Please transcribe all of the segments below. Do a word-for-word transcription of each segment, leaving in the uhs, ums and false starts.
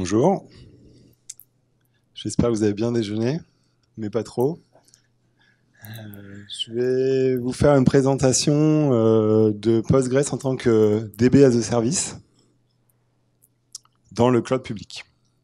Bonjour. J'espère que vous avez bien déjeuné, mais pas trop. Euh, je vais vous faire une présentation euh, de Postgres en tant que D B as a service dans le cloud public.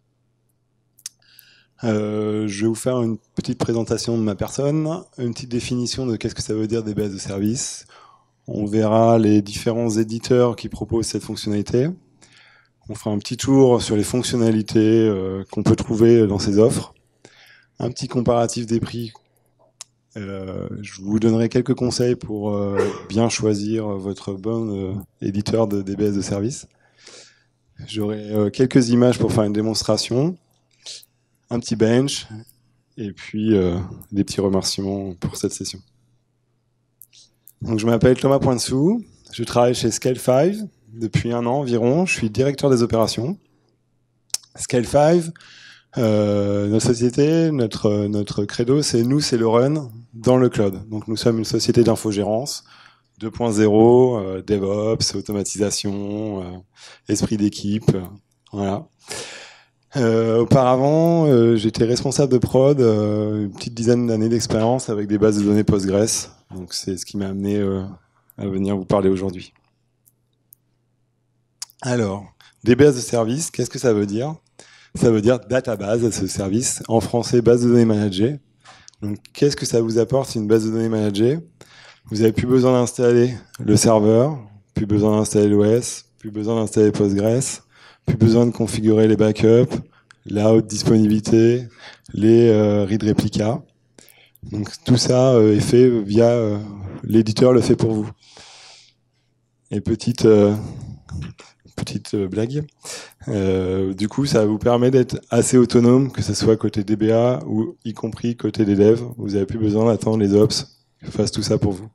Euh, je vais vous faire une petite présentation de ma personne, une petite définition de qu'est-ce que ça veut dire D B as a service. On verra les différents éditeurs qui proposent cette fonctionnalité. On fera un petit tour sur les fonctionnalités euh, qu'on peut trouver dans ces offres. Un petit comparatif des prix. Euh, je vous donnerai quelques conseils pour euh, bien choisir votre bon euh, éditeur de D B as a service. J'aurai euh, quelques images pour faire une démonstration, un petit bench, et puis euh, des petits remerciements pour cette session. Donc, je m'appelle Thomas Pointsou, je travaille chez Scale cinq depuis un an environ, je suis directeur des opérations. Scale cinq, euh, notre société, notre, notre credo, c'est nous, c'est le run dans le cloud. Donc nous sommes une société d'infogérance deux point zéro, euh, DevOps, automatisation, euh, esprit d'équipe, euh, voilà. Euh, auparavant, euh, j'étais responsable de prod, euh, une petite dizaine d'années d'expérience avec des bases de données Postgres. Donc c'est ce qui m'a amené euh, à venir vous parler aujourd'hui. Alors, D B as a service, qu'est-ce que ça veut dire? Ça veut dire database as a service, en français base de données managée. Donc, qu'est-ce que ça vous apporte une base de données managée? Vous n'avez plus besoin d'installer le serveur, plus besoin d'installer l'O S, plus besoin d'installer Postgres, plus besoin de configurer les backups, la haute disponibilité, les euh, read replicas. Donc, tout ça euh, est fait via euh, l'éditeur le fait pour vous. Et petite euh, petite euh, blague. Euh, du coup, ça vous permet d'être assez autonome, que ce soit côté D B A ou y compris côté des devs. Vous n'avez plus besoin d'attendre les ops qui fassent tout ça pour vous.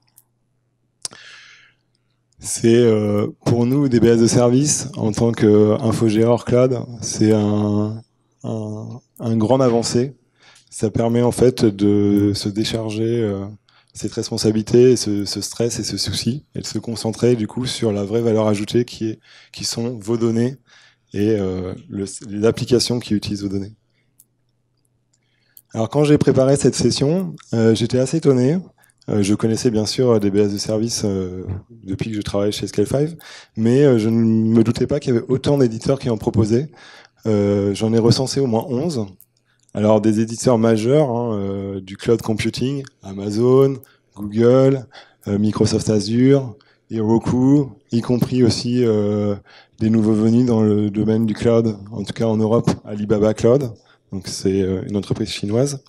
C'est euh, pour nous D B as a service en tant qu'infogéreur cloud, c'est un, un, un grand avancé. Ça permet en fait de se décharger euh, cette responsabilité, ce, ce stress et ce souci, et de se concentrer du coup sur la vraie valeur ajoutée qui est, qui sont vos données et euh, le, les applications qui utilisent vos données. Alors quand j'ai préparé cette session, euh, j'étais assez étonné. Euh, je connaissais bien sûr D B as a service euh, depuis que je travaillais chez Scale cinq, mais euh, je ne me doutais pas qu'il y avait autant d'éditeurs qui en proposaient. Euh, J'en ai recensé au moins onze. Alors des éditeurs majeurs hein, euh, du cloud computing, Amazon, Google, euh, Microsoft Azure, Heroku, y compris aussi euh, des nouveaux venus dans le domaine du cloud, en tout cas en Europe, Alibaba Cloud, donc c'est euh, une entreprise chinoise.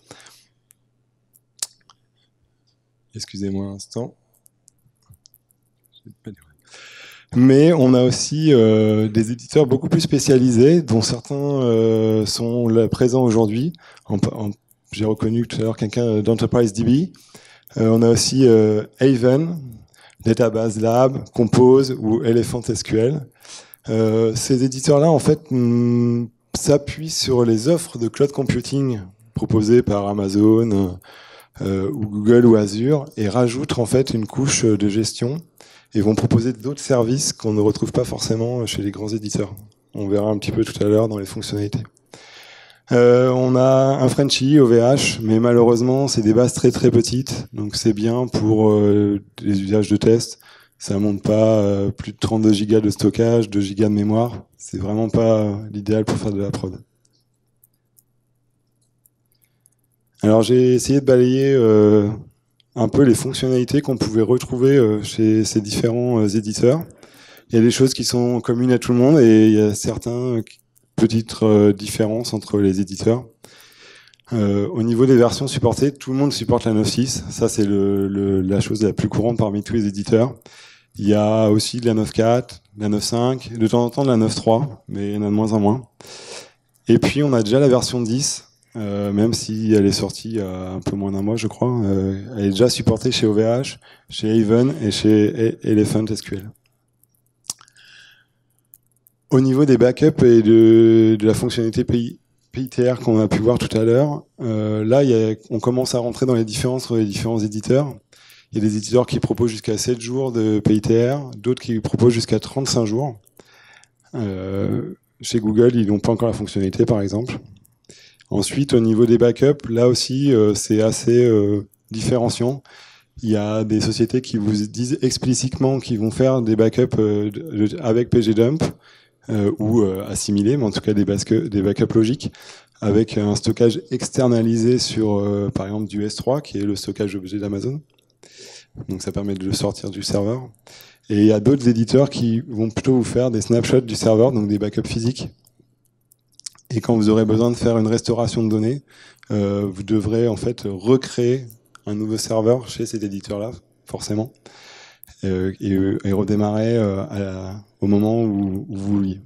Excusez-moi un instant. Mais on a aussi euh, des éditeurs beaucoup plus spécialisés, dont certains euh, sont là, présents aujourd'hui. J'ai reconnu tout à l'heure quelqu'un d'Enterprise D B. Euh, on a aussi euh, Haven, Database Lab, Compose ou Elephant S Q L. Euh, ces éditeurs-là, en fait, s'appuient sur les offres de cloud computing proposées par Amazon euh, ou Google ou Azure et rajoutent en fait une couche de gestion et vont proposer d'autres services qu'on ne retrouve pas forcément chez les grands éditeurs. On verra un petit peu tout à l'heure dans les fonctionnalités. Euh, on a un Frenchy, O V H, mais malheureusement, c'est des bases très très petites, donc c'est bien pour euh, les usages de test. Ça monte pas euh, plus de trente-deux gigas de stockage, deux gigas de mémoire. C'est vraiment pas l'idéal pour faire de la prod. Alors j'ai essayé de balayer euh, un peu les fonctionnalités qu'on pouvait retrouver euh, chez ces différents euh, éditeurs. Il y a des choses qui sont communes à tout le monde et il y a certaines petites euh, différences entre les éditeurs. Euh, au niveau des versions supportées, tout le monde supporte la neuf point six. Ça, c'est le, le, la chose la plus courante parmi tous les éditeurs. Il y a aussi de la neuf point quatre, de la neuf point cinq, de temps en temps de la neuf point trois, mais il y en a de moins en moins. Et puis, on a déjà la version dix. Euh, même si elle est sortie il y a un peu moins d'un mois, je crois. Euh, elle est déjà supportée chez O V H, chez Haven et chez Elephant S Q L. Au niveau des backups et de, de la fonctionnalité P I T R qu'on a pu voir tout à l'heure, euh, là, il y a, on commence à rentrer dans les différences entre les différents éditeurs. Il y a des éditeurs qui proposent jusqu'à sept jours de P I T R, d'autres qui proposent jusqu'à trente-cinq jours. Euh, Chez Google, ils n'ont pas encore la fonctionnalité, par exemple. Ensuite, au niveau des backups, là aussi, euh, c'est assez euh, différenciant. Il y a des sociétés qui vous disent explicitement qu'ils vont faire des backups euh, de, avec pgdump euh, ou euh, assimilés, mais en tout cas des, des backups logiques, avec un stockage externalisé sur, euh, par exemple, du S trois, qui est le stockage objet d'Amazon. Donc ça permet de le sortir du serveur. Et il y a d'autres éditeurs qui vont plutôt vous faire des snapshots du serveur, donc des backups physiques. Et quand vous aurez besoin de faire une restauration de données, euh, vous devrez en fait recréer un nouveau serveur chez cet éditeur-là, forcément, euh, et, et redémarrer euh, à la, au moment où, où vous vouliez.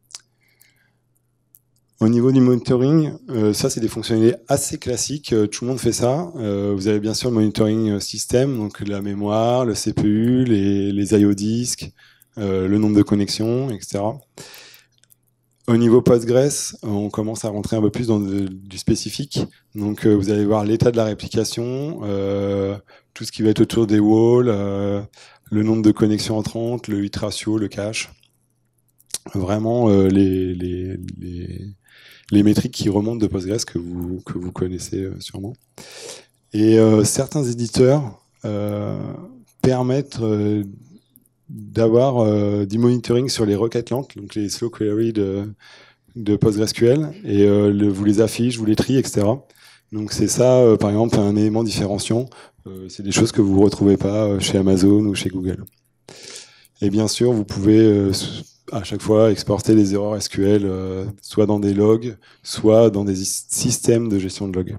Au niveau du monitoring, euh, ça c'est des fonctionnalités assez classiques, euh, tout le monde fait ça. Euh, vous avez bien sûr le monitoring système, donc la mémoire, le C P U, les, les I O disques, euh, le nombre de connexions, et cetera. Au niveau Postgres, on commence à rentrer un peu plus dans de, du spécifique. Donc euh, vous allez voir l'état de la réplication, euh, tout ce qui va être autour des walls, euh, le nombre de connexions entrantes, le hit ratio, le cache. Vraiment euh, les, les, les, les métriques qui remontent de Postgres que vous, que vous connaissez euh, sûrement. Et euh, certains éditeurs euh, permettent euh, d'avoir euh, du monitoring sur les requêtes lentes, donc les slow queries de, de PostgreSQL, et euh, le, vous les affiche, vous les trie, et cetera. Donc c'est ça, euh, par exemple, un élément différenciant. Euh, c'est des choses que vous ne retrouvez pas chez Amazon ou chez Google. Et bien sûr, vous pouvez euh, à chaque fois exporter les erreurs S Q L, euh, soit dans des logs, soit dans des systèmes de gestion de logs.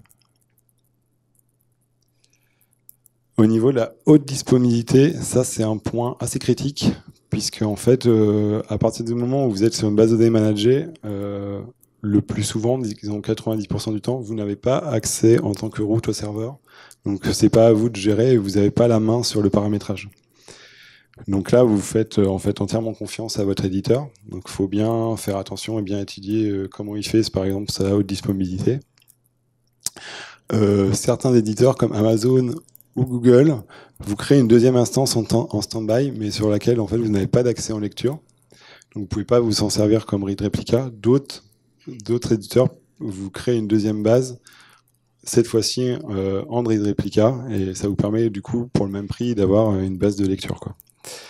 Au niveau de la haute disponibilité, ça c'est un point assez critique, puisque en fait, euh, à partir du moment où vous êtes sur une base de données managée, euh, le plus souvent, disons quatre-vingt-dix pour cent du temps, vous n'avez pas accès en tant que route au serveur. Donc c'est pas à vous de gérer et vous n'avez pas la main sur le paramétrage. Donc là, vous faites en fait entièrement confiance à votre éditeur. Donc il faut bien faire attention et bien étudier euh, comment il fait, par exemple, sa haute disponibilité. Euh, certains éditeurs comme Amazon ou Google vous créez une deuxième instance en, en stand-by, mais sur laquelle en fait vous n'avez pas d'accès en lecture. Donc vous ne pouvez pas vous en servir comme read replica. D'autres d'autres éditeurs vous créent une deuxième base, cette fois-ci euh, en read replica, et ça vous permet du coup pour le même prix d'avoir une base de lecture, quoi.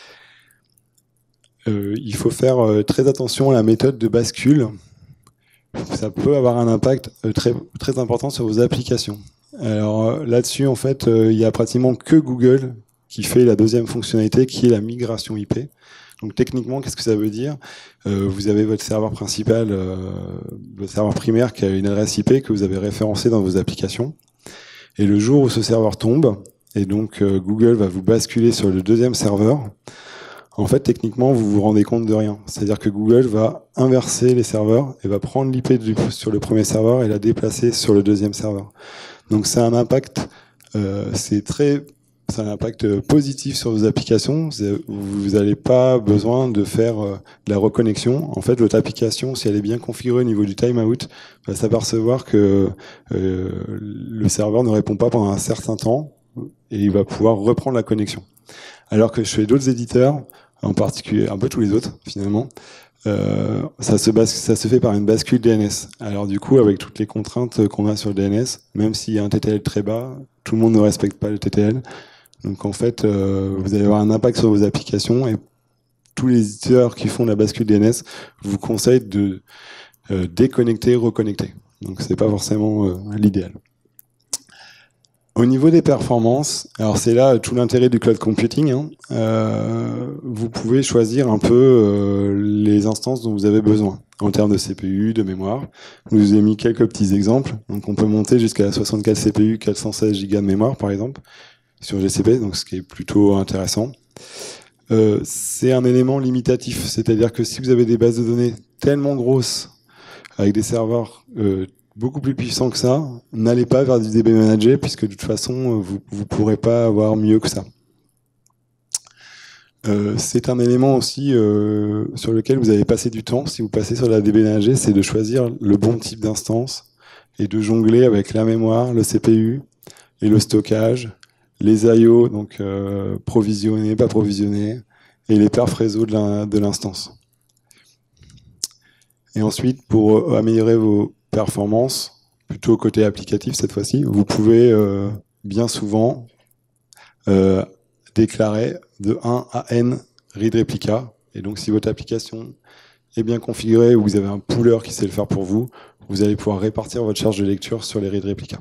Euh, il faut faire euh, très attention à la méthode de bascule. Ça peut avoir un impact euh, très, très important sur vos applications. Alors euh, là-dessus, en fait, euh, il y a pratiquement que Google qui fait la deuxième fonctionnalité, qui est la migration I P. Donc techniquement, qu'est-ce que ça veut dire? euh, Vous avez votre serveur principal, euh, votre serveur primaire qui a une adresse I P que vous avez référencée dans vos applications. Et le jour où ce serveur tombe, et donc euh, Google va vous basculer sur le deuxième serveur, en fait, techniquement, vous vous rendez compte de rien. C'est-à-dire que Google va inverser les serveurs et va prendre l'I P sur le premier serveur et la déplacer sur le deuxième serveur. Donc c'est un impact, euh, c'est très, c'est un impact positif sur vos applications. Vous n'avez pas besoin de faire euh, de la reconnexion. En fait, votre application, si elle est bien configurée au niveau du timeout, va s'apercevoir que euh, le serveur ne répond pas pendant un certain temps et il va pouvoir reprendre la connexion. Alors que chez d'autres éditeurs, en particulier un peu tous les autres finalement, euh, ça, se base, ça se fait par une bascule D N S. Alors du coup, avec toutes les contraintes qu'on a sur le D N S, même s'il y a un T T L très bas, tout le monde ne respecte pas le T T L. Donc en fait, euh, vous allez avoir un impact sur vos applications et tous les éditeurs qui font la bascule D N S vous conseillent de euh, déconnecter, reconnecter. Donc c'est pas forcément euh, l'idéal. Au niveau des performances, alors c'est là tout l'intérêt du cloud computing, hein, euh, vous pouvez choisir un peu euh, les instances dont vous avez besoin en termes de C P U, de mémoire. Je vous ai mis quelques petits exemples. Donc on peut monter jusqu'à soixante-quatre C P U, quatre cent seize gigas de mémoire par exemple sur G C P, donc ce qui est plutôt intéressant. Euh, c'est un élément limitatif, c'est-à-dire que si vous avez des bases de données tellement grosses avec des serveurs euh, beaucoup plus puissant que ça, n'allez pas vers du D B Manager, puisque de toute façon, vous ne pourrez pas avoir mieux que ça. Euh, c'est un élément aussi euh, sur lequel vous avez passé du temps, si vous passez sur la D B Manager, c'est de choisir le bon type d'instance et de jongler avec la mémoire, le C P U et le stockage, les I O, donc euh, provisionnés, pas provisionnés, et les perfs réseau de l'instance. Et ensuite, pour améliorer vos performances, plutôt côté applicatif cette fois-ci, vous pouvez euh, bien souvent euh, déclarer de un à n read replica. Et donc, si votre application est bien configurée ou vous avez un pooler qui sait le faire pour vous, vous allez pouvoir répartir votre charge de lecture sur les read replica.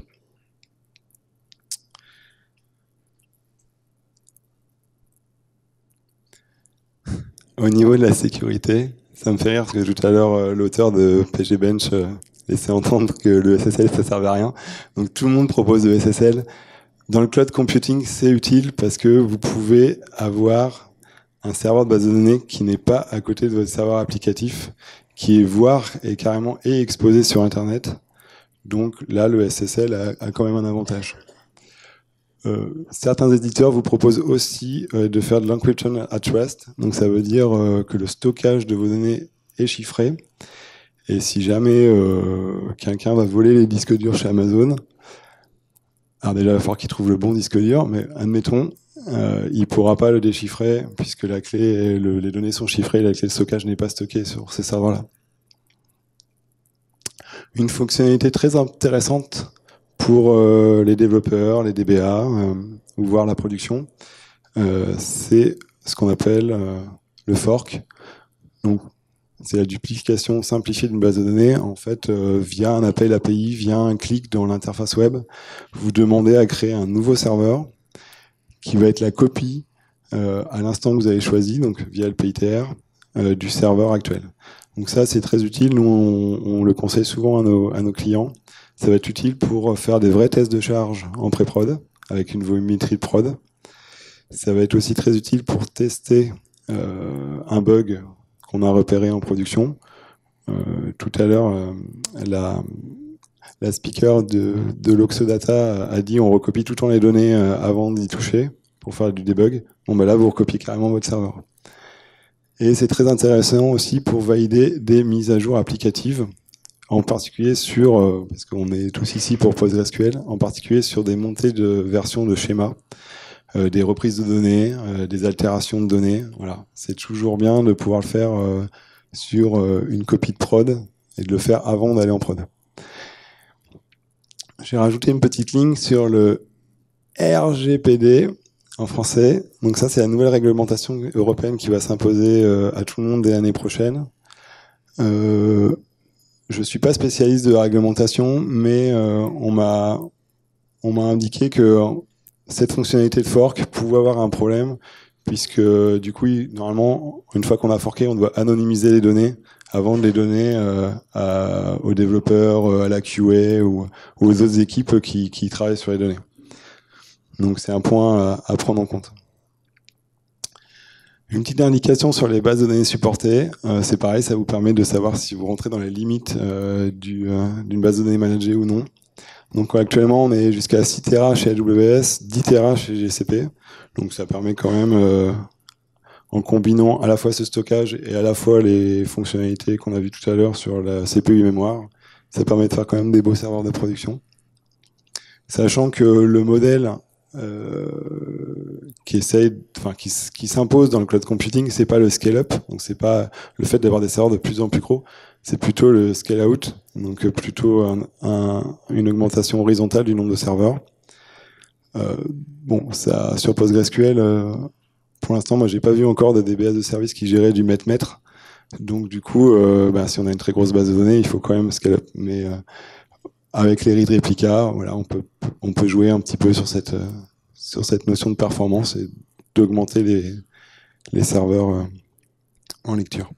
Au niveau de la sécurité, ça me fait rire parce que tout à l'heure, euh, l'auteur de P G Bench euh, laissait entendre que le S S L, ça servait à rien. Donc tout le monde propose le S S L. Dans le cloud computing, c'est utile parce que vous pouvez avoir un serveur de base de données qui n'est pas à côté de votre serveur applicatif, qui est voire et carrément est exposé sur Internet. Donc là, le S S L a, a quand même un avantage. Euh, certains éditeurs vous proposent aussi euh, de faire de l'encryption at rest. Donc ça veut dire euh, que le stockage de vos données est chiffré. Et si jamais euh, quelqu'un va voler les disques durs chez Amazon, alors déjà il va falloir qu'il trouve le bon disque dur, mais admettons, euh, il ne pourra pas le déchiffrer puisque la clé, le, les données sont chiffrées et la clé de stockage n'est pas stockée sur ces serveurs-là. Une fonctionnalité très intéressante pour euh, les développeurs, les D B A, euh, ou voir la production, euh, c'est ce qu'on appelle euh, le fork. Donc, c'est la duplication simplifiée d'une base de données. En fait, euh, via un appel A P I, via un clic dans l'interface web, vous demandez à créer un nouveau serveur qui va être la copie euh, à l'instant que vous avez choisi, donc via le P I T R, euh, du serveur actuel. Donc ça, c'est très utile. Nous, on, on le conseille souvent à nos, à nos clients. Ça va être utile pour faire des vrais tests de charge en pré-prod, avec une volumétrie de prod. Ça va être aussi très utile pour tester euh, un bug qu'on a repéré en production. Euh, tout à l'heure, euh, la, la speaker de, de l'Oxodata a dit on recopie tout le temps les données euh, avant d'y toucher pour faire du debug. Bon, ben là, vous recopiez carrément votre serveur. Et c'est très intéressant aussi pour valider des mises à jour applicatives, en particulier sur, euh, parce qu'on est tous ici pour PostgreSQL, en particulier sur des montées de versions de schémas, euh, des reprises de données, euh, des altérations de données. Voilà, c'est toujours bien de pouvoir le faire euh, sur euh, une copie de prod et de le faire avant d'aller en prod. J'ai rajouté une petite ligne sur le R G P D en français. Donc ça, c'est la nouvelle réglementation européenne qui va s'imposer euh, à tout le monde dès l'année prochaine. Euh, Je suis pas spécialiste de la réglementation, mais euh, on m'a on m'a indiqué que cette fonctionnalité de fork pouvait avoir un problème, puisque du coup, il, normalement, une fois qu'on a forké, on doit anonymiser les données avant de les donner euh, à, aux développeurs, à la Q A ou, ou aux autres équipes qui, qui travaillent sur les données. Donc c'est un point à, à prendre en compte. Une petite indication sur les bases de données supportées, euh, c'est pareil, ça vous permet de savoir si vous rentrez dans les limites euh, du, euh, d'une base de données managée ou non. Donc actuellement, on est jusqu'à six téra chez A W S, dix téra chez G C P. Donc ça permet quand même, euh, en combinant à la fois ce stockage et à la fois les fonctionnalités qu'on a vues tout à l'heure sur la C P U mémoire, ça permet de faire quand même des beaux serveurs de production. Sachant que le modèle Euh, qui essaye, enfin qui, qui s'impose dans le cloud computing, c'est pas le scale-up, donc c'est pas le fait d'avoir des serveurs de plus en plus gros, c'est plutôt le scale-out, donc plutôt un, un, une augmentation horizontale du nombre de serveurs. Euh, bon, ça sur PostgreSQL, euh, pour l'instant, moi j'ai pas vu encore de D B A de service qui gérait du mètre-mètre, donc du coup, euh, bah, si on a une très grosse base de données, il faut quand même scale-up, mais euh, avec les read replica, voilà, on peut, on peut jouer un petit peu sur cette, euh, sur cette notion de performance et d'augmenter les, les serveurs euh, en lecture.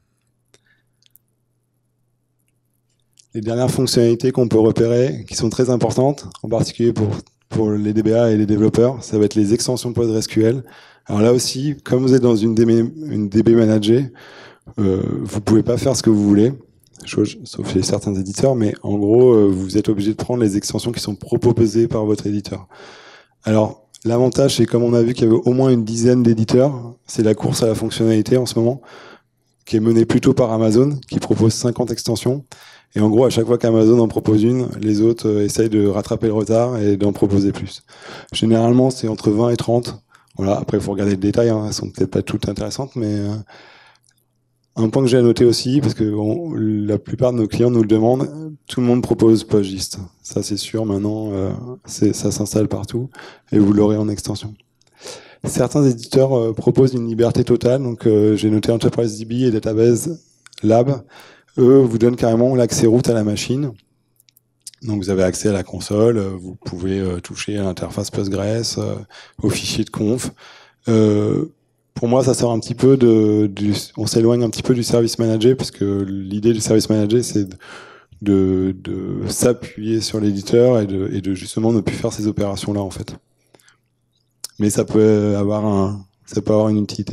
Les dernières fonctionnalités qu'on peut repérer, qui sont très importantes, en particulier pour, pour les D B A et les développeurs, ça va être les extensions PostgreSQL. Alors là aussi, comme vous êtes dans une D B, une D B managée, euh, vous pouvez pas faire ce que vous voulez, sauf chez certains éditeurs, mais en gros, euh, vous êtes obligé de prendre les extensions qui sont proposées par votre éditeur. Alors, l'avantage, c'est comme on a vu qu'il y avait au moins une dizaine d'éditeurs, c'est la course à la fonctionnalité en ce moment, qui est menée plutôt par Amazon, qui propose cinquante extensions. Et en gros, à chaque fois qu'Amazon en propose une, les autres euh, essayent de rattraper le retard et d'en proposer plus. Généralement, c'est entre vingt et trente. Voilà. Après, il faut regarder le détail, hein, elles sont peut-être pas toutes intéressantes, mais... Euh, un point que j'ai à noter aussi, parce que on, la plupart de nos clients nous le demandent, tout le monde propose PostGIST. Ça c'est sûr, maintenant, euh, c'est, ça s'installe partout, et vous l'aurez en extension. Certains éditeurs euh, proposent une liberté totale, donc euh, j'ai noté Enterprise D B et Database Lab. Eux vous donnent carrément l'accès root à la machine. Donc vous avez accès à la console, vous pouvez euh, toucher à l'interface Postgres, euh, aux fichiers de conf. Euh, pour moi, ça sort un petit peu de, du, on s'éloigne un petit peu du service manager, parce que l'idée du service manager, c'est de, de, de s'appuyer sur l'éditeur et de, et de justement ne plus faire ces opérations-là en fait. Mais ça peut avoir un, ça peut avoir une utilité.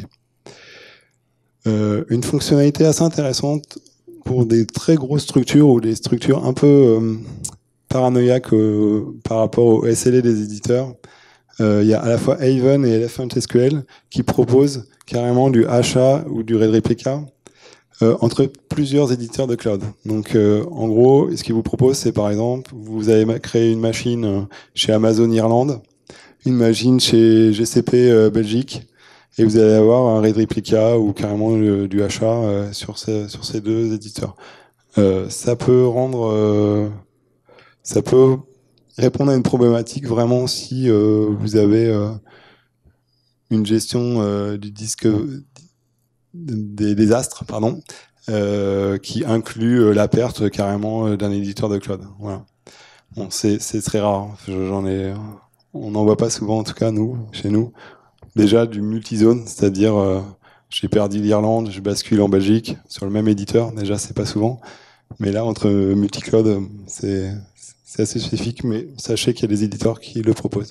Euh, une fonctionnalité assez intéressante pour des très grosses structures ou des structures un peu euh, paranoïaques euh, par rapport au S L A des éditeurs. Euh, il y a à la fois Haven et Elephant S Q L qui proposent carrément du H A ou du Red Replica euh, entre plusieurs éditeurs de cloud. Donc euh, en gros, ce qu'ils vous proposent, c'est par exemple, vous avez créé une machine chez Amazon Irlande, une machine chez G C P euh, Belgique, et vous allez avoir un Red Replica ou carrément le, du H A euh, sur, ces, sur ces deux éditeurs. Euh, ça peut rendre... Euh, ça peut répondre à une problématique vraiment si euh, vous avez euh, une gestion euh, du disque des désastres, pardon, euh, qui inclut euh, la perte carrément d'un éditeur de cloud. Voilà. Bon, c'est très rare. J'en ai, on n'en voit pas souvent en tout cas nous, chez nous. Déjà du multizone, c'est-à-dire euh, j'ai perdu l'Irlande, je bascule en Belgique sur le même éditeur. Déjà, c'est pas souvent. Mais là, entre multicloud, c'est c'est assez spécifique, mais sachez qu'il y a des éditeurs qui le proposent.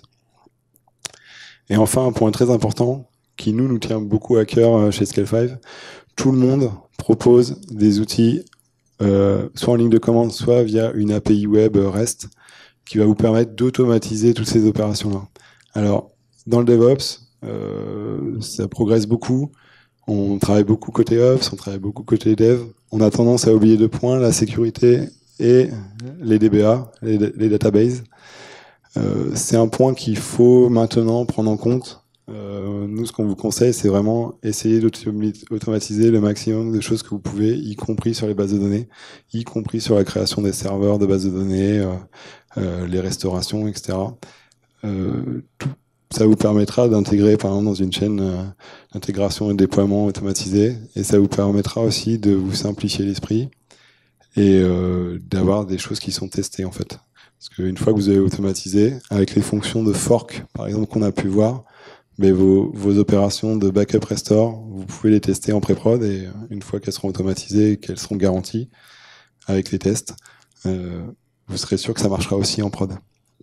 Et enfin, un point très important, qui nous, nous tient beaucoup à cœur chez Scale cinq, tout le monde propose des outils, euh, soit en ligne de commande, soit via une A P I web REST, qui va vous permettre d'automatiser toutes ces opérations-là. Alors, dans le DevOps, euh, ça progresse beaucoup. On travaille beaucoup côté Ops, on travaille beaucoup côté Dev. On a tendance à oublier deux points, la sécurité et les D B A, les, les databases. Euh, c'est un point qu'il faut maintenant prendre en compte. Euh, nous, ce qu'on vous conseille, c'est vraiment essayer d'automatiser le maximum de choses que vous pouvez, y compris sur les bases de données, y compris sur la création des serveurs de bases de données, euh, euh, les restaurations, et cetera. Euh, tout, ça vous permettra d'intégrer, par exemple, dans une chaîne euh, d'intégration et de déploiement automatisé, et ça vous permettra aussi de vous simplifier l'esprit et euh, d'avoir des choses qui sont testées, en fait. Parce qu'une fois que vous avez automatisé, avec les fonctions de fork, par exemple, qu'on a pu voir, mais vos, vos opérations de backup restore, vous pouvez les tester en pré-prod, et une fois qu'elles seront automatisées et qu'elles seront garanties avec les tests, euh, vous serez sûr que ça marchera aussi en prod.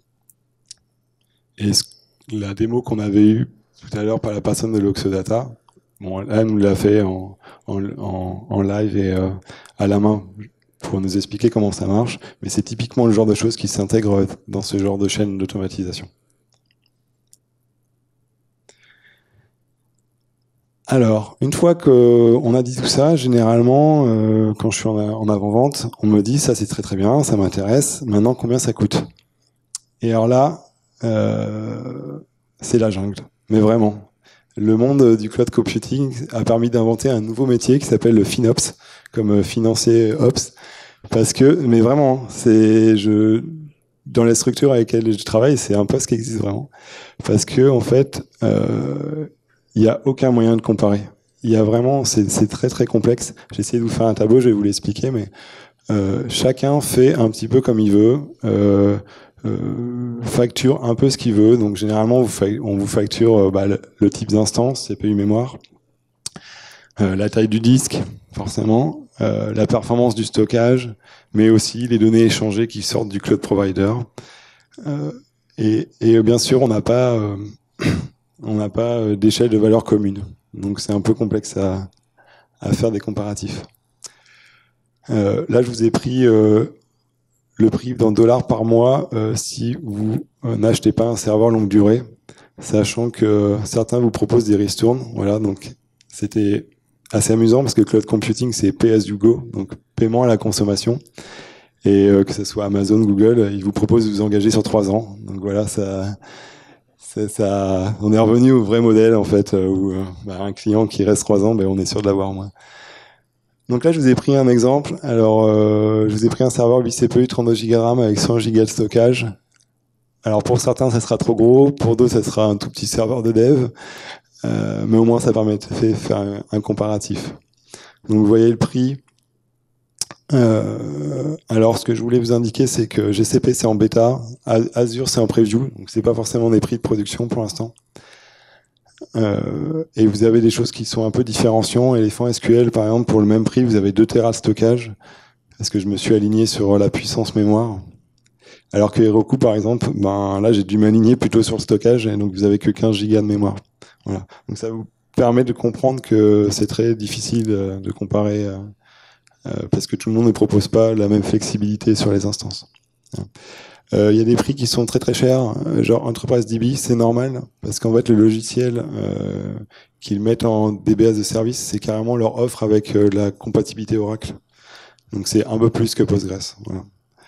Et ce, la démo qu'on avait eue tout à l'heure par la personne de l'Oxodata, bon, là, elle nous l'a fait en, en, en, en live et euh, à la main pour nous expliquer comment ça marche, mais c'est typiquement le genre de choses qui s'intègrent dans ce genre de chaîne d'automatisation. Alors, une fois qu'on a dit tout ça, généralement, euh, quand je suis en, en avant-vente, on me dit ça c'est très très bien, ça m'intéresse, maintenant combien ça coûte? Et alors là, euh, c'est la jungle, mais vraiment. Le monde du cloud computing a permis d'inventer un nouveau métier qui s'appelle le FinOps, comme financier Ops, parce que, mais vraiment, c'est, je, dans les structures avec lesquelles je travaille, c'est un poste qui existe vraiment, parce que en fait, euh, il n'y a aucun moyen de comparer. Il y a vraiment, c'est très très complexe. J'ai essayé de vous faire un tableau, je vais vous l'expliquer, mais euh, chacun fait un petit peu comme il veut, euh, euh, facture un peu ce qu'il veut. Donc généralement, vous on vous facture euh, bah, le, le type d'instance, C P U mémoire, euh, la taille du disque, forcément, euh, la performance du stockage, mais aussi les données échangées qui sortent du cloud provider. Euh, et, et bien sûr, on n'a pas euh, on n'a pas d'échelle de valeur commune. Donc c'est un peu complexe à, à faire des comparatifs. Euh, là, je vous ai pris euh, le prix d'un dollar par mois euh, si vous euh, n'achetez pas un serveur longue durée, sachant que certains vous proposent des ristournes. Voilà, donc c'était assez amusant parce que cloud computing, c'est pay as you go, donc paiement à la consommation. Et euh, que ce soit Amazon, Google, ils vous proposent de vous engager sur trois ans. Donc voilà, ça... Ça, ça, on est revenu au vrai modèle en fait, où euh, bah, un client qui reste trois ans, ben, on est sûr de l'avoir moins. Donc là, je vous ai pris un exemple. Alors, euh, je vous ai pris un serveur huit C P U, trente-deux giga de RAM avec cent giga de stockage. Alors, pour certains, ça sera trop gros. Pour d'autres, ça sera un tout petit serveur de dev. Euh, mais au moins, ça permet de faire un, un comparatif. Donc, vous voyez le prix. Euh, alors, ce que je voulais vous indiquer, c'est que G C P, c'est en bêta. Azure, c'est en preview. Donc, c'est pas forcément des prix de production pour l'instant. Euh, et vous avez des choses qui sont un peu différenciantes. Elephant S Q L, par exemple, pour le même prix, vous avez deux téras de stockage, parce que je me suis aligné sur la puissance mémoire. Alors que Heroku, par exemple, ben là, j'ai dû m'aligner plutôt sur le stockage, et donc vous avez que quinze gigas de mémoire. Voilà. Donc ça vous permet de comprendre que c'est très difficile de comparer, euh, parce que tout le monde ne propose pas la même flexibilité sur les instances. Il euh, y a des prix qui sont très très chers, genre Enterprise D B, c'est normal, parce qu'en fait le logiciel euh, qu'ils mettent en D B as de service, c'est carrément leur offre avec euh, la compatibilité Oracle. Donc c'est un peu plus que Postgres. Voilà.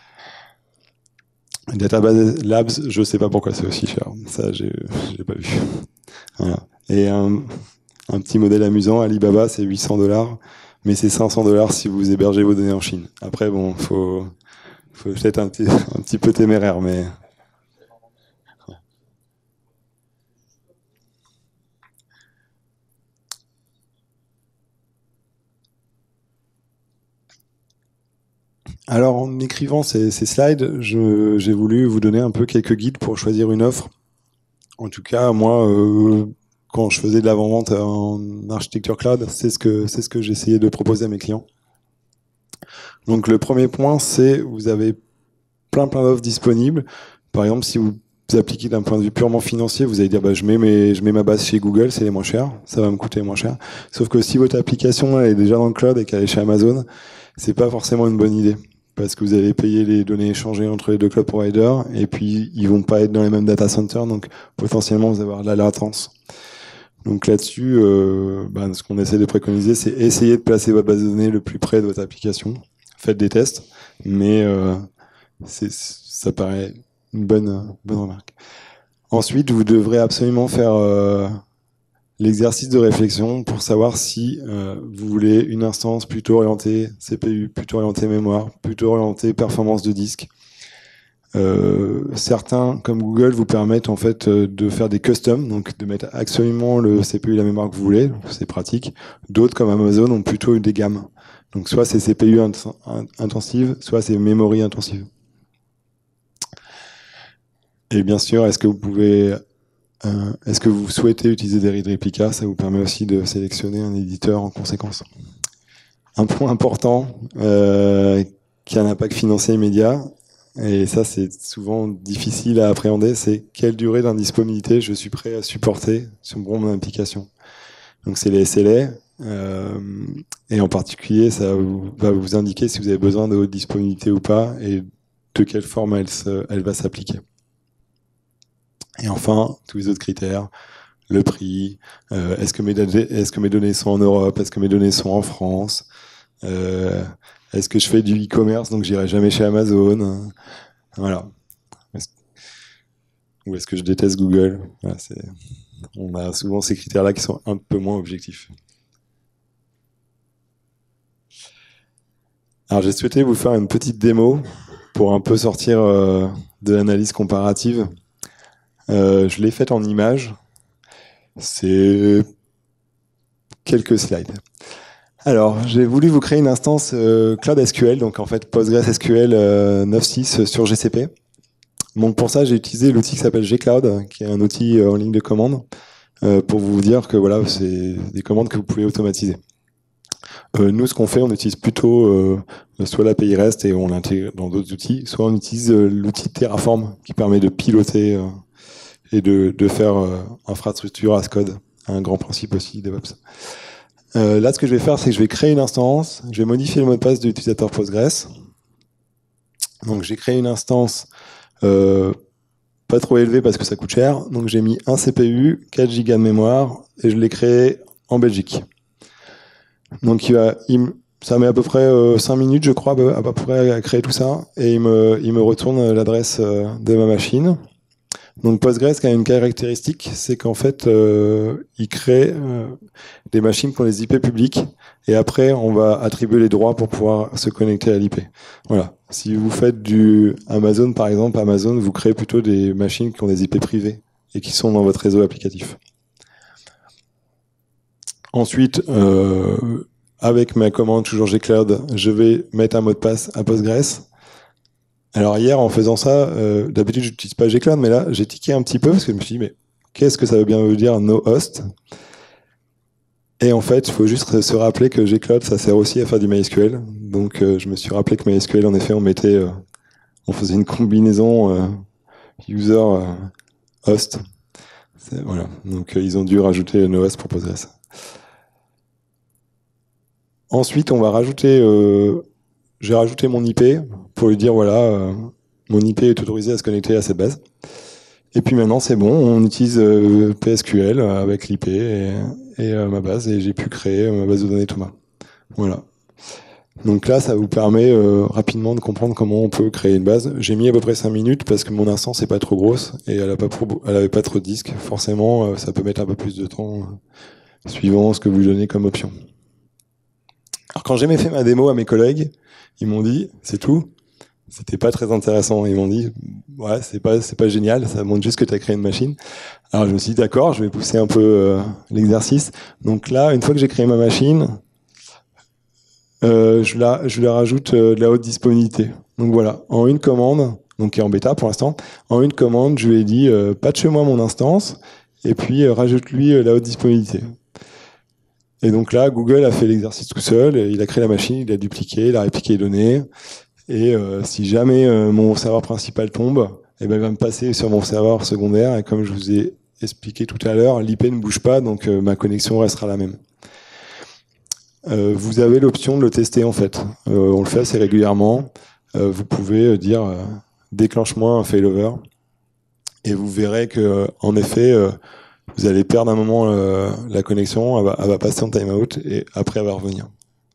Database Labs, je sais pas pourquoi c'est aussi cher. Ça, j'ai pas vu. Voilà. Et un, un petit modèle amusant, Alibaba, c'est huit cents dollars, mais c'est cinq cents dollars si vous hébergez vos données en Chine. Après, bon, faut faut peut-être un petit, un petit peu téméraire, mais... Alors, en écrivant ces, ces slides, j'ai voulu vous donner un peu quelques guides pour choisir une offre. En tout cas, moi, euh, quand je faisais de l'avant-vente en architecture cloud, c'est ce que, c'est ce que j'essayais de proposer à mes clients. Donc, le premier point, c'est vous avez plein plein d'offres disponibles. Par exemple, si vous appliquez d'un point de vue purement financier, vous allez dire bah, je, mets mes, je mets ma base chez Google, c'est les moins chers, ça va me coûter moins cher. Sauf que si votre application elle est déjà dans le cloud et qu'elle est chez Amazon, c'est pas forcément une bonne idée. Parce que vous allez payer les données échangées entre les deux cloud providers et puis ils vont pas être dans les mêmes data centers, donc potentiellement vous allez avoir de la latence. Donc là-dessus, euh, bah, ce qu'on essaie de préconiser, c'est essayer de placer votre base de données le plus près de votre application. Faites des tests, mais euh, ça paraît une bonne, bonne remarque. Ensuite, vous devrez absolument faire euh, l'exercice de réflexion pour savoir si euh, vous voulez une instance plutôt orientée C P U, plutôt orientée mémoire, plutôt orientée performance de disque. Euh, certains, comme Google, vous permettent en fait de faire des customs, donc de mettre absolument le C P U et la mémoire que vous voulez, c'est pratique. D'autres, comme Amazon, ont plutôt des gammes. Donc soit c'est C P U intensive, soit c'est memory intensive. Et bien sûr, est-ce que vous pouvez, euh, est-ce que vous souhaitez utiliser des read replicas? Ça vous permet aussi de sélectionner un éditeur en conséquence. Un point important euh, qui a un impact financier immédiat, et ça c'est souvent difficile à appréhender, c'est quelle durée d'indisponibilité je suis prêt à supporter sur mon application. Donc c'est les S L A, euh, et en particulier ça va vous indiquer si vous avez besoin de haute disponibilité ou pas, et de quelle forme elle, se, elle va s'appliquer. Et enfin, tous les autres critères, le prix, euh, est-ce que mes données, est-ce que mes données sont en Europe, est-ce que mes données sont en France, euh, est-ce que je fais du e-commerce, donc j'irai jamais chez Amazon, voilà. Est-ce, ou est-ce que je déteste Google? Voilà, c'est, on a souvent ces critères-là qui sont un peu moins objectifs. Alors j'ai souhaité vous faire une petite démo pour un peu sortir euh, de l'analyse comparative. Euh, je l'ai faite en images. C'est quelques slides. Alors, j'ai voulu vous créer une instance euh, Cloud S Q L, donc en fait PostgreSQL euh, neuf point six sur G C P. Donc pour ça, j'ai utilisé l'outil qui s'appelle Gcloud, qui est un outil euh, en ligne de commande, euh, pour vous dire que voilà, c'est des commandes que vous pouvez automatiser. Euh, nous, ce qu'on fait, on utilise plutôt euh, soit l'A P I REST et on l'intègre dans d'autres outils, soit on utilise euh, l'outil Terraform qui permet de piloter euh, et de, de faire euh, infrastructure as code, un grand principe aussi DevOps. Euh, là, ce que je vais faire, c'est que je vais créer une instance, je vais modifier le mot de passe de l'utilisateur Postgres. Donc j'ai créé une instance euh, pas trop élevée parce que ça coûte cher, donc j'ai mis un C P U, quatre gigas de mémoire, et je l'ai créé en Belgique. Donc il va, il, ça met à peu près euh, cinq minutes, je crois, à peu près à créer tout ça, et il me, il me retourne l'adresse euh, de ma machine. Donc Postgres a une caractéristique, c'est qu'en fait, euh, il crée euh, des machines pour les I P publics, et après, on va attribuer les droits pour pouvoir se connecter à l'I P. Voilà. Si vous faites du Amazon, par exemple, Amazon, vous créez plutôt des machines qui ont des I P privés et qui sont dans votre réseau applicatif. Ensuite, euh, avec ma commande toujours gcloud, je vais mettre un mot de passe à Postgres. Alors hier, en faisant ça, euh, d'habitude, je n'utilise pas gcloud, mais là, j'ai tiqué un petit peu parce que je me suis dit, mais qu'est-ce que ça veut bien dire no host? Et en fait, il faut juste se rappeler que gcloud, ça sert aussi à faire du MySQL. Donc, euh, je me suis rappelé que MySQL, en effet, on mettait, euh, on faisait une combinaison euh, user euh, host. Voilà. Donc, euh, ils ont dû rajouter no host pour Postgres. Ensuite, on va rajouter, euh, j'ai rajouté mon I P pour lui dire, voilà, euh, mon I P est autorisé à se connecter à cette base. Et puis maintenant, c'est bon, on utilise euh, P S Q L avec l'I P et, et euh, ma base, et j'ai pu créer ma base de données Thomas. Voilà. Donc là, ça vous permet euh, rapidement de comprendre comment on peut créer une base. J'ai mis à peu près cinq minutes parce que mon instance n'est pas trop grosse et elle n'avait pas, pas trop de disques. Forcément, euh, ça peut mettre un peu plus de temps euh, suivant ce que vous donnez comme option. Alors quand j'ai fait ma démo à mes collègues, ils m'ont dit, c'est tout. C'était pas très intéressant. Ils m'ont dit, ouais, c'est pas, c'est pas génial, ça montre juste que tu as créé une machine. Alors je me suis dit, d'accord, je vais pousser un peu euh, l'exercice. Donc là, une fois que j'ai créé ma machine, euh, je, la, je lui rajoute euh, de la haute disponibilité. Donc voilà, en une commande, donc qui est en bêta pour l'instant, en une commande, je lui ai dit, euh, patche-moi mon instance, et puis euh, rajoute-lui euh, la haute disponibilité. Et donc là, Google a fait l'exercice tout seul, il a créé la machine, il a dupliqué, il a répliqué les données, et euh, si jamais euh, mon serveur principal tombe, eh ben, il va me passer sur mon serveur secondaire, et comme je vous ai expliqué tout à l'heure, l'I P ne bouge pas, donc euh, ma connexion restera la même. Euh, vous avez l'option de le tester en fait. Euh, on le fait assez régulièrement. Euh, vous pouvez dire euh, déclenche-moi un failover, et vous verrez que euh, en effet, euh, vous allez perdre un moment euh, la connexion, elle va, elle va passer en timeout et après elle va revenir.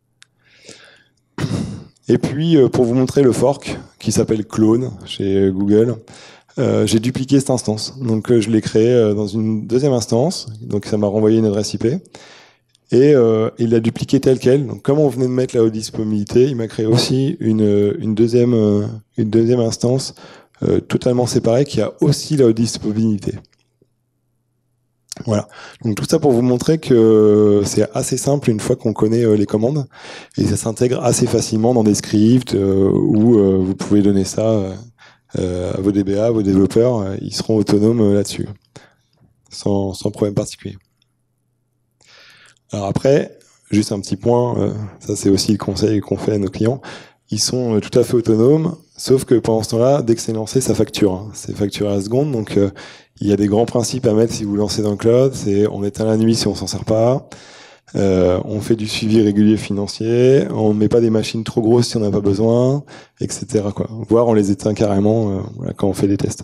Et puis euh, pour vous montrer le fork qui s'appelle Clone chez Google, euh, j'ai dupliqué cette instance. Donc euh, je l'ai créé euh, dans une deuxième instance, donc ça m'a renvoyé une adresse I P. Et euh, il l'a dupliqué tel quel. Donc comme on venait de mettre la haute disponibilité, il m'a créé aussi une, une, deuxième, euh, une deuxième instance euh, totalement séparée qui a aussi la haute disponibilité. Voilà. Donc tout ça pour vous montrer que c'est assez simple une fois qu'on connaît euh, les commandes et ça s'intègre assez facilement dans des scripts euh, où euh, vous pouvez donner ça euh, à vos D B A, vos développeurs, euh, ils seront autonomes euh, là-dessus, sans, sans problème particulier. Alors après, juste un petit point, euh, ça c'est aussi le conseil qu'on fait à nos clients, ils sont euh, tout à fait autonomes, sauf que pendant ce temps-là, dès que c'est lancé, ça facture. Hein. C'est facturé à la seconde, donc euh, il y a des grands principes à mettre si vous lancez dans le cloud, c'est on éteint la nuit si on s'en sert pas, euh, on fait du suivi régulier financier, on met pas des machines trop grosses si on n'a pas besoin, et cetera. Quoi. Voire on les éteint carrément euh, voilà, quand on fait des tests.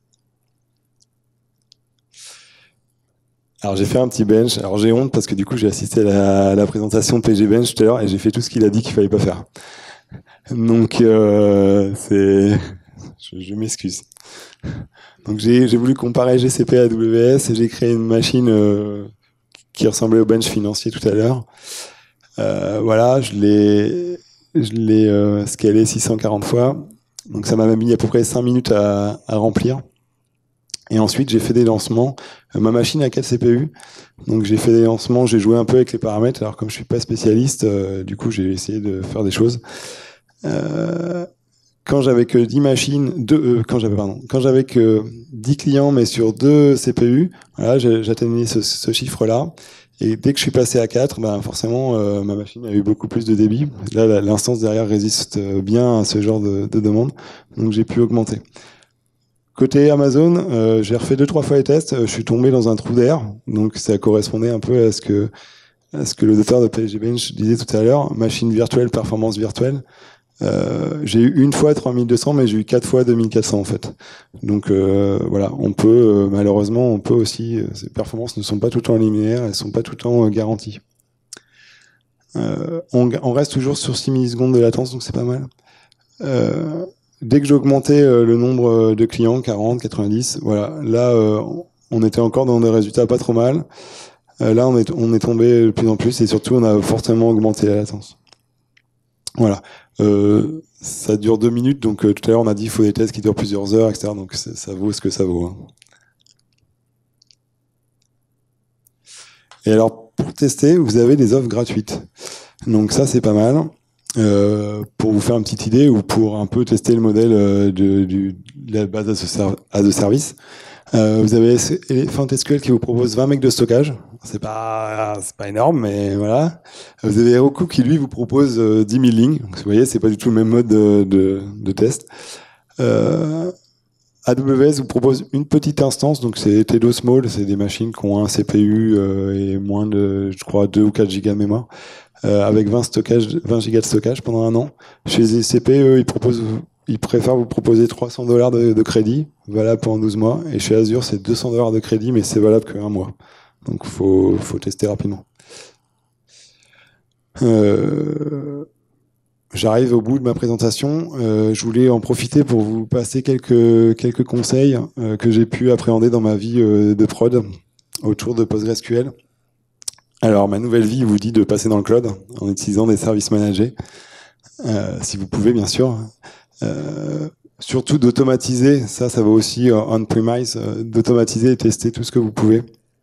Alors j'ai fait un petit bench, alors j'ai honte parce que du coup j'ai assisté à la, à la présentation de P G Bench tout à l'heure et j'ai fait tout ce qu'il a dit qu'il fallait pas faire. Donc euh, c'est... Je, je m'excuse. Donc j'ai voulu comparer G C P à A W S et j'ai créé une machine euh, qui ressemblait au bench financier tout à l'heure. Euh, voilà, je l'ai je l'ai euh, scalé six cent quarante fois. Donc ça m'a mis à peu près cinq minutes à, à remplir. Et ensuite, j'ai fait des lancements. Euh, ma machine a quatre C P U. Donc j'ai fait des lancements, j'ai joué un peu avec les paramètres. Alors comme je suis pas spécialiste, euh, du coup j'ai essayé de faire des choses. Euh, quand j'avais que dix machines, deux, euh, quand j'avais pardon, quand j'avais que dix clients mais sur deux C P U, voilà, j'atteignais ce, ce chiffre-là. Et dès que je suis passé à quatre, ben forcément euh, ma machine a eu beaucoup plus de débit. Là, l'instance derrière résiste bien à ce genre de, de demande, donc j'ai pu augmenter. Côté Amazon, euh, j'ai refait deux trois fois les tests, je suis tombé dans un trou d'air, donc ça correspondait un peu à ce que à ce que le docteur de P G Bench disait tout à l'heure, machine virtuelle, performance virtuelle. Euh, j'ai eu une fois trois mille deux cents, mais j'ai eu quatre fois deux mille quatre cents en fait. Donc euh, voilà, on peut euh, malheureusement, on peut aussi, euh, ces performances ne sont pas tout le temps linéaires, elles sont pas tout le temps euh, garanties. Euh, on, on reste toujours sur six millisecondes de latence, donc c'est pas mal. Euh, dès que j'augmentais euh, le nombre de clients, quarante, quatre-vingt-dix, voilà, là, euh, on était encore dans des résultats pas trop mal. Euh, là, on est, on est tombé de plus en plus et surtout, on a fortement augmenté la latence. Voilà. Euh, ça dure deux minutes, donc euh, tout à l'heure, on a dit qu'il faut des tests qui durent plusieurs heures, et cetera. Donc ça vaut ce que ça vaut. Hein. Et alors, pour tester, vous avez des offres gratuites. Donc ça, c'est pas mal. Euh, pour vous faire une petite idée ou pour un peu tester le modèle euh, de, de, de la base as a service. Euh, vous avez Elephant S Q L qui vous propose vingt megs de stockage. C'est pas, c'est pas énorme, mais voilà. Vous avez Heroku qui lui vous propose euh, dix mille lignes. Donc, vous voyez, c'est pas du tout le même mode de, de, de test. Euh, A W S vous propose une petite instance, donc c'est Tedo Small, c'est des machines qui ont un C P U euh, et moins de, je crois, deux ou quatre gigas de mémoire. Euh, avec vingt, stockage, vingt gigas de stockage pendant un an. Chez les C P, eux, ils, proposent, ils préfèrent vous proposer trois cents dollars de, de crédit, valable pendant douze mois. Et chez Azure, c'est deux cents dollars de crédit, mais c'est valable qu'un mois. Donc, il faut, faut tester rapidement. Euh, J'arrive au bout de ma présentation. Euh, je voulais en profiter pour vous passer quelques, quelques conseils euh, que j'ai pu appréhender dans ma vie euh, de prod autour de PostgreSQL. Alors, ma nouvelle vie vous dit de passer dans le cloud en utilisant des services managés, euh, si vous pouvez, bien sûr. Euh, surtout d'automatiser, ça, ça va aussi euh, on-premise, euh, d'automatiser et tester tout ce que vous pouvez.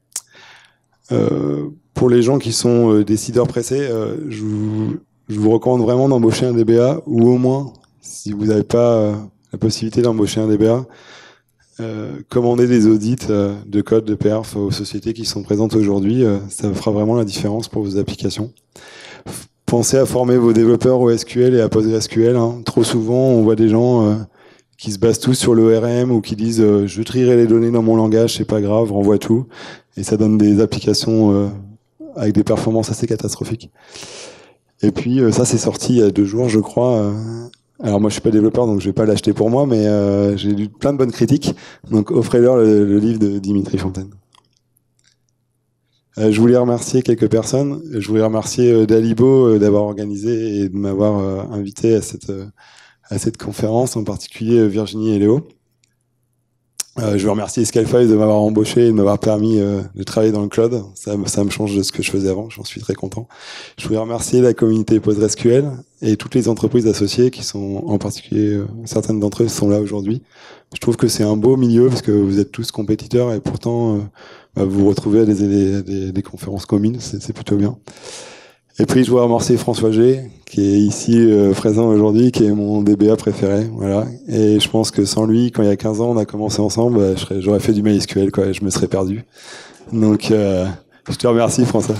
Euh, pour les gens qui sont euh, décideurs pressés, euh, je, vous, je vous recommande vraiment d'embaucher un D B A, ou au moins, si vous n'avez pas euh, la possibilité d'embaucher un D B A, Euh, commander des audits euh, de code de perf aux sociétés qui sont présentes aujourd'hui, euh, ça fera vraiment la différence pour vos applications. Pensez à former vos développeurs au S Q L et à PostgreSQL. Hein. Trop souvent, on voit des gens euh, qui se basent tous sur l'O R M ou qui disent euh, je trierai les données dans mon langage, c'est pas grave, renvoie tout. Et ça donne des applications euh, avec des performances assez catastrophiques. Et puis euh, ça, c'est sorti il y a deux jours, je crois. Euh, Alors moi je suis pas développeur donc je vais pas l'acheter pour moi, mais euh, j'ai lu plein de bonnes critiques, donc offrez-leur le, le livre de Dimitri Fontaine. Euh, je voulais remercier quelques personnes. Je voulais remercier euh, Dalibo euh, d'avoir organisé et de m'avoir euh, invité à cette euh, à cette conférence, en particulier euh, Virginie et Léo. Euh, je veux remercier Scalefive de m'avoir embauché et de m'avoir permis euh, de travailler dans le cloud. Ça, ça me change de ce que je faisais avant, j'en suis très content. Je voulais remercier la communauté PostgreSQL et toutes les entreprises associées qui sont, en particulier, euh, certaines d'entre eux sont là aujourd'hui. Je trouve que c'est un beau milieu parce que vous êtes tous compétiteurs et pourtant euh, bah, vous vous retrouvez à des, des, des, des conférences communes, c'est plutôt bien. Et puis je voudrais remercier François G, qui est ici euh, présent aujourd'hui, qui est mon D B A préféré. Voilà. Et je pense que sans lui, quand il y a quinze ans, on a commencé ensemble, bah, j'aurais fait du MySQL, quoi, et je me serais perdu. Donc, euh, je te remercie, François.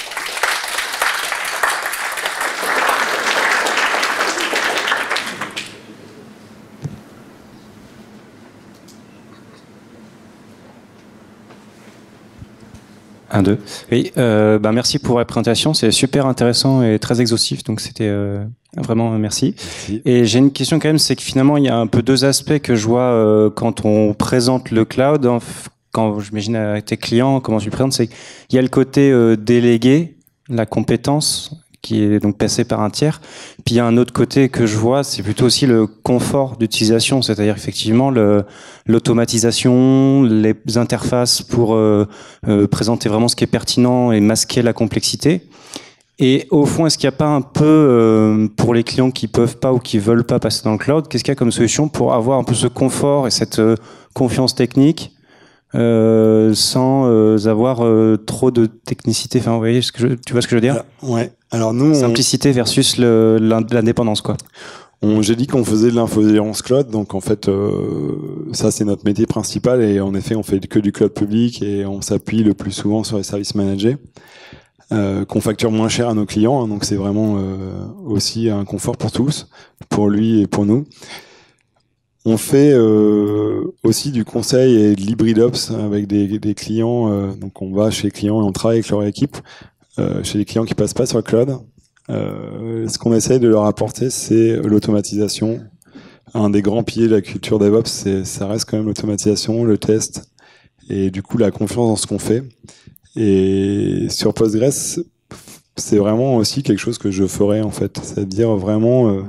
Un, deux. Oui, euh, bah merci pour la présentation, c'est super intéressant et très exhaustif, donc c'était euh, vraiment merci. merci. Et j'ai une question quand même, c'est que finalement il y a un peu deux aspects que je vois euh, quand on présente le cloud, quand j'imagine avec tes clients, comment tu le présentes, c'est qu'il y a le côté euh, délégué, la compétence qui est donc passée par un tiers. Puis il y a un autre côté que je vois, c'est plutôt aussi le confort d'utilisation, c'est-à-dire effectivement le l'automatisation, les interfaces pour euh, euh, présenter vraiment ce qui est pertinent et masquer la complexité. Et au fond, est-ce qu'il n'y a pas un peu, euh, pour les clients qui peuvent pas ou qui veulent pas passer dans le cloud, qu'est-ce qu'il y a comme solution pour avoir un peu ce confort et cette euh, confiance technique euh, sans euh, avoir euh, trop de technicité? Enfin, vous voyez, ce que je, tu vois ce que je veux dire? Alors, ouais. Alors nous, simplicité on... versus l'indépendance, quoi. J'ai dit qu'on faisait de l'infogérance cloud, donc en fait, euh, ça c'est notre métier principal et en effet, on fait que du cloud public et on s'appuie le plus souvent sur les services managés, euh, qu'on facture moins cher à nos clients, hein, donc c'est vraiment euh, aussi un confort pour tous, pour lui et pour nous. On fait euh, aussi du conseil et de l'hybridops avec des, des clients, euh, donc on va chez les clients et on travaille avec leur équipe, euh, chez les clients qui passent pas sur le cloud. Euh, ce qu'on essaye de leur apporter, c'est l'automatisation. Un des grands piliers de la culture DevOps, ça reste quand même l'automatisation, le test, et du coup la confiance dans ce qu'on fait. Et sur Postgres, c'est vraiment aussi quelque chose que je ferais en fait, c'est-à-dire vraiment euh,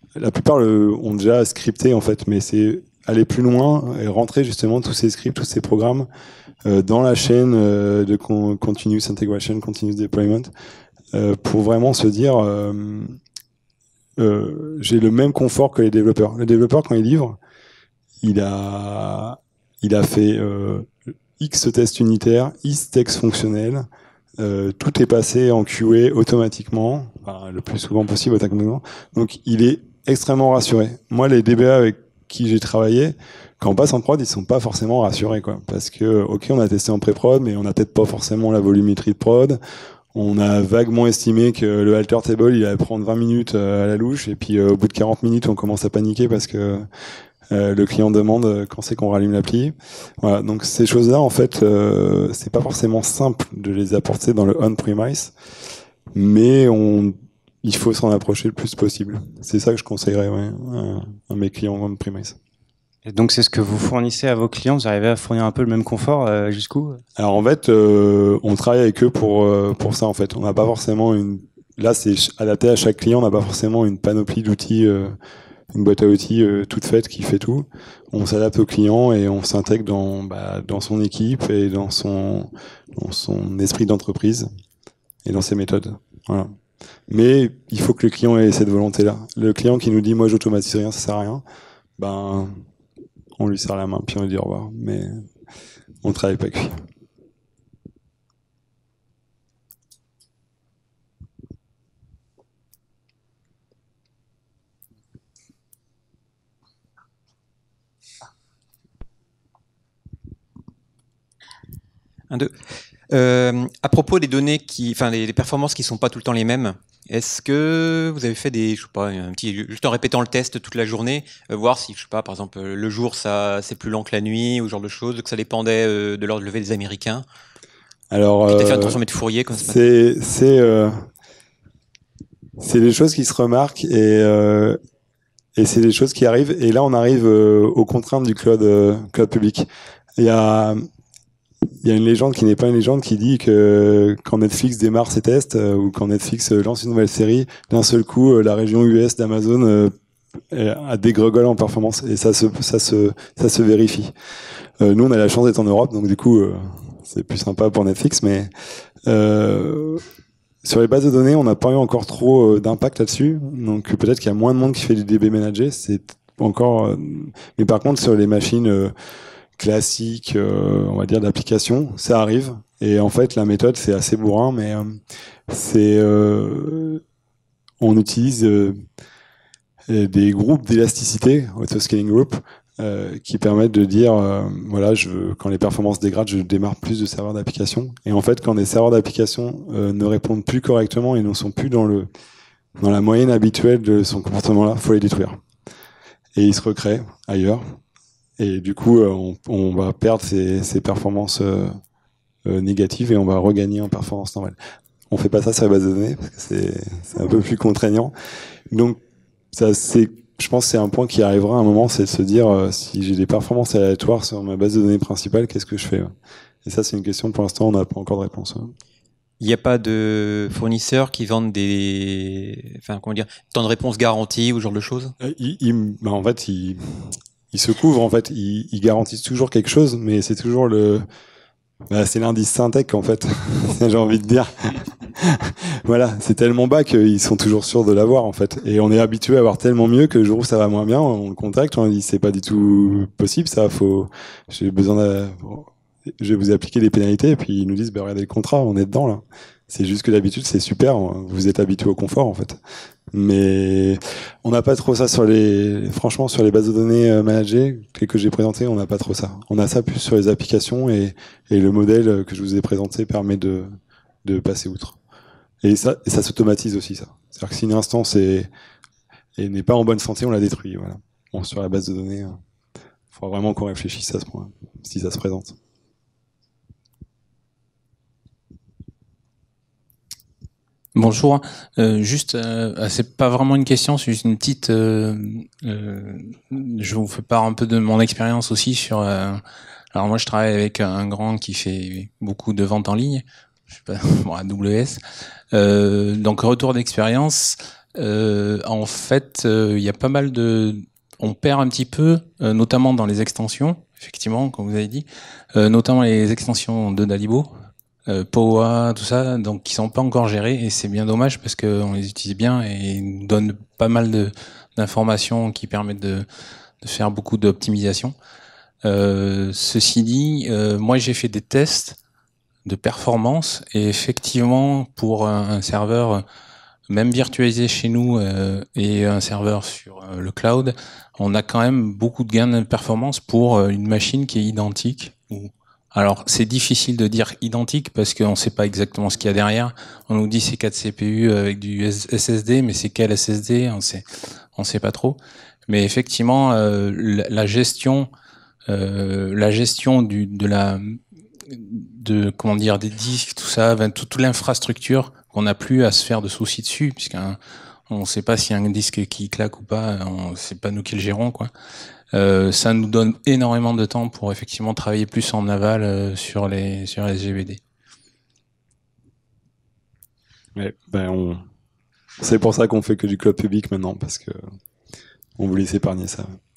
la plupart le, ont déjà scripté en fait, mais c'est aller plus loin et rentrer justement tous ces scripts, tous ces programmes euh, dans la chaîne euh, de con, continuous integration, continuous deployment, euh, pour vraiment se dire euh, euh, j'ai le même confort que les développeurs. Le développeur quand il livre, il a il a fait euh, X tests unitaires, X tests fonctionnels. Euh, tout est passé en Q A automatiquement, enfin, le plus souvent possible automatiquement. Donc il est extrêmement rassuré. Moi, les D B A avec qui j'ai travaillé, quand on passe en prod, ils sont pas forcément rassurés, quoi. Parce que, ok, on a testé en pré-prod, mais on n'a peut-être pas forcément la volumétrie de prod. On a vaguement estimé que le alter table, il allait prendre vingt minutes à la louche, et puis euh, au bout de quarante minutes, on commence à paniquer parce que euh, le client demande quand c'est qu'on rallume l'appli. Voilà, donc ces choses-là, en fait, euh, c'est pas forcément simple de les apporter dans le on-premise, mais on, il faut s'en approcher le plus possible. C'est ça que je conseillerais, ouais, à, à mes clients on-premise. Et donc c'est ce que vous fournissez à vos clients, vous arrivez à fournir un peu le même confort euh, jusqu'où? Alors en fait, euh, on travaille avec eux pour euh, pour ça en fait. On n'a pas forcément une. Là, c'est adapté à chaque client. On n'a pas forcément une panoplie d'outils, euh, une boîte à outils euh, toute faite qui fait tout. On s'adapte au client et on s'intègre dans bah, dans son équipe et dans son dans son esprit d'entreprise et dans ses méthodes. Voilà. Mais il faut que le client ait cette volonté-là. Le client qui nous dit moi j'automatise rien, ça sert à rien. Ben on lui serre la main puis on lui dit au revoir. Mais on travaille pas avec lui. Un, deux. Euh, à propos des données qui, enfin, les, les performances qui sont pas tout le temps les mêmes, est-ce que vous avez fait des, je sais pas, un petit, juste en répétant le test toute la journée, euh, voir si, je sais pas, par exemple, le jour ça, c'est plus lent que la nuit ou ce genre de choses, que ça dépendait euh, de l'heure de lever des Américains. Alors, peut-être euh, faire une transformée de Fourier comme ça. C'est, c'est, euh, c'est des choses qui se remarquent et euh, et c'est des choses qui arrivent. Et là, on arrive euh, aux contraintes du cloud, euh, cloud public. Il y a Il y a une légende qui n'est pas une légende qui dit que quand Netflix démarre ses tests euh, ou quand Netflix lance une nouvelle série, d'un seul coup, euh, la région U S d'Amazon euh, a des gregolles en performance et ça se ça se ça se vérifie. Euh, nous, on a la chance d'être en Europe, donc du coup, euh, c'est plus sympa pour Netflix, mais euh, sur les bases de données, on n'a pas eu encore trop euh, d'impact là-dessus. Donc peut-être qu'il y a moins de monde qui fait du D B managé, c'est encore. Euh, mais par contre, sur les machines euh, classique, euh, on va dire, d'application, ça arrive. Et en fait, la méthode, c'est assez bourrin, mais euh, c'est, euh, on utilise euh, des groupes d'élasticité, auto-scaling group, euh, qui permettent de dire, euh, voilà, je, quand les performances dégradent, je démarre plus de serveurs d'application. Et en fait, quand les serveurs d'application euh, ne répondent plus correctement et ne sont plus dans le dans la moyenne habituelle de son comportement-là, faut les détruire. Et ils se recréent ailleurs. Et du coup, on, on va perdre ces, ces performances euh, euh, négatives et on va regagner en performance normale. On fait pas ça sur la base de données parce que c'est, c'est un peu plus contraignant. Donc, ça, c'est, je pense que c'est un point qui arrivera à un moment, c'est de se dire euh, si j'ai des performances aléatoires sur ma base de données principale, qu'est-ce que je fais? Et ça, c'est une question, pour l'instant, on n'a pas encore de réponse. Il n'y a pas de fournisseurs qui vendent des, enfin, comment dire, temps de réponse garantie ou ce genre de choses? il, il, bah, En fait, il Ils se couvrent, en fait, ils, ils garantissent toujours quelque chose, mais c'est toujours le, bah, c'est l'indice Syntec, en fait, j'ai envie de dire. Voilà, c'est tellement bas qu'ils sont toujours sûrs de l'avoir, en fait. Et on est habitué à avoir tellement mieux que le jour où ça va moins bien, on le contacte, on lui dit c'est pas du tout possible, ça, faut, j'ai besoin de, je vais vous appliquer des pénalités, et puis ils nous disent, bah, regardez le contrat, on est dedans, là. C'est juste que d'habitude, c'est super, vous êtes habitué au confort, en fait. Mais on n'a pas trop ça sur les, franchement, sur les bases de données managées que j'ai présentées, on n'a pas trop ça. On a ça plus sur les applications et, et le modèle que je vous ai présenté permet de, de passer outre. Et ça, et ça s'automatise aussi, ça. C'est-à-dire que si une instance est, et n'est pas en bonne santé, on la détruit, voilà. Bon, sur la base de données, il faudra vraiment qu'on réfléchisse à ce point, si ça se présente. Bonjour, euh, juste, euh, c'est pas vraiment une question, c'est juste une petite. Euh, euh, je vous fais part un peu de mon expérience aussi sur. Euh, alors moi, je travaille avec un grand qui fait beaucoup de ventes en ligne, je sais pas, bon, A W S. Euh, donc retour d'expérience. Euh, en fait, euh, il y a pas mal de... On perd un petit peu, euh, notamment dans les extensions, effectivement, comme vous avez dit, euh, notamment les extensions de Dalibo, euh, P O A, tout ça, donc qui sont pas encore gérées, et c'est bien dommage parce qu'on les utilise bien et ils nous donnent pas mal de, d'informations qui permettent de, de faire beaucoup d'optimisation. Euh, ceci dit, euh, moi j'ai fait des tests de performance et effectivement pour un, un serveur même virtualisé chez nous euh, et un serveur sur euh, le cloud, on a quand même beaucoup de gains de performance pour euh, une machine qui est identique. Alors c'est difficile de dire identique parce qu'on ne sait pas exactement ce qu'il y a derrière. On nous dit c'est quatre C P U avec du S S D, mais c'est quel S S D? On sait, on sait pas trop. Mais effectivement, euh, la, la gestion, euh, la gestion du, de la, de comment dire, des disques, tout ça, ben, toute, toute l'infrastructure, qu'on n'a plus à se faire de soucis dessus, puisqu'on ne sait pas s'il y a un disque qui claque ou pas, c'est pas nous qui le gérons, quoi. Euh, ça nous donne énormément de temps pour effectivement travailler plus en aval euh, sur les sur les S G B D. Ouais, ben on... C'est pour ça qu'on fait que du cloud public maintenant, parce que on voulait s'épargner ça.